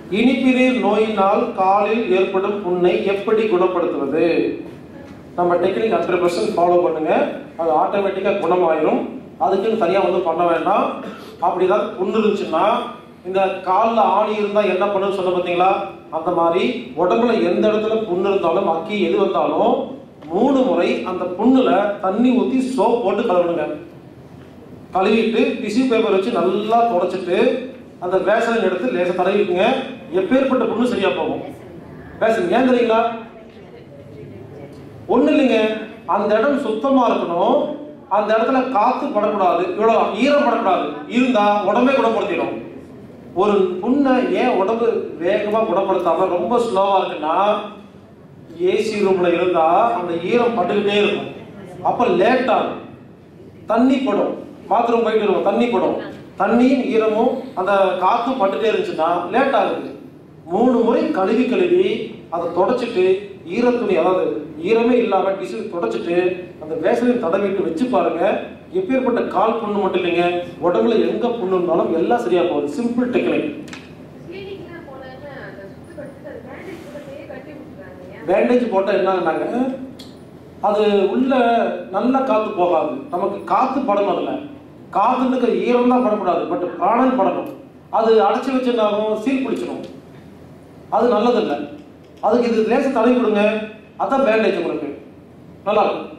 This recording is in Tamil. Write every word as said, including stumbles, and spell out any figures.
இனிப்பிரீர் நோயினால் காலில் ஏற்படும் புண்ணை எப்படி குணப்படுத்துவது? நம்ம டெக்னிக் ஹண்ட்ரட் பர்சன்ட் ஃபாலோ பண்ணுங்க, அது ஆட்டோமேட்டிக்காக குணமாயிரும். அதுக்குன்னு தனியாக வந்து பண்ண வேண்டாம். அப்படி ஏதாவது புண்ணு இருந்துச்சுன்னா, இந்த காலில் ஆணி இருந்தால் என்ன பண்ணுன்னு சொன்ன பார்த்தீங்களா, அந்த மாதிரி உடம்புல எந்த இடத்துல புண்ணு இருந்தாலும் அக்கி எது வந்தாலும் மூணு முறை அந்த புண்ணுல தண்ணி ஊற்றி சோப் போட்டு கழுவுங்க. கழுவிட்டு டிஷ்யூ பேப்பர் வச்சு நல்லா தொடச்சிட்டு அந்த வேசலின் எடுத்து லேசாக தடவிக்குங்க. எப்பேற்பட்ட புண்ணு சரியா போகும். வேசலின் ஏன் தெரியுங்களா? ஒன்றும் இல்லைங்க, அந்த இடம் சுத்தமா இருக்கணும், அந்த இடத்துல காத்து படக்கூடாது, இவ்வளோ ஈரம் படக்கூடாது. இருந்தா உடம்பே குணப்படுத்திடும். ஒரு புண்ணை ஏன் உடம்பு வேகமா குணப்படுத்தாம ரொம்ப ஸ்லோவா இருக்குன்னா, ஏசி ரூம்ல இருந்தா அந்த ஈரம் பட்டுக்கிட்டே இருக்கும். அப்ப லேட் ஆகும். தண்ணி படும், பாத்ரூம் போயிட்டு இருக்கும், தண்ணி படும். தண்ணியும் ஈரமும் அந்த காத்தும் பட்டுட்டே இருந்துச்சுன்னா லேட் ஆகுது. மூணு முறை கழுவி கழுவி அதை தொடச்சிட்டு ஈரத்துணி, அதாவது ஈரமே இல்லாம டிஷ்யூ தொடச்சிட்டு அந்த வேசலின் தடவிட்டு வச்சு பாருங்க. எப்பேற்பட்ட கால் புண்ணு மட்டும் இல்லைங்க, உடம்புல எங்க புண்ணு இருந்தாலும் எல்லாம் சரியா போகுது. Simple technique. பேண்டேஜ் போட்டா என்னன்னாங்க, அது உள்ள நல்ல காத்து போகாது, நமக்கு காத்து படணும். அதுல காத்துக்கு ஈரம் தான் படக்கூடாது, பட் பிராணன் படணும். அது அடைச்சி வச்சிருந்தாலும் சீல் பிடிச்சிடும், அது நல்லதில்லை. அதுக்கு இது லேச தடவி கொடுங்க, அதான் பேண்டேஜ் உங்களுக்கு நல்லா இருக்கும்.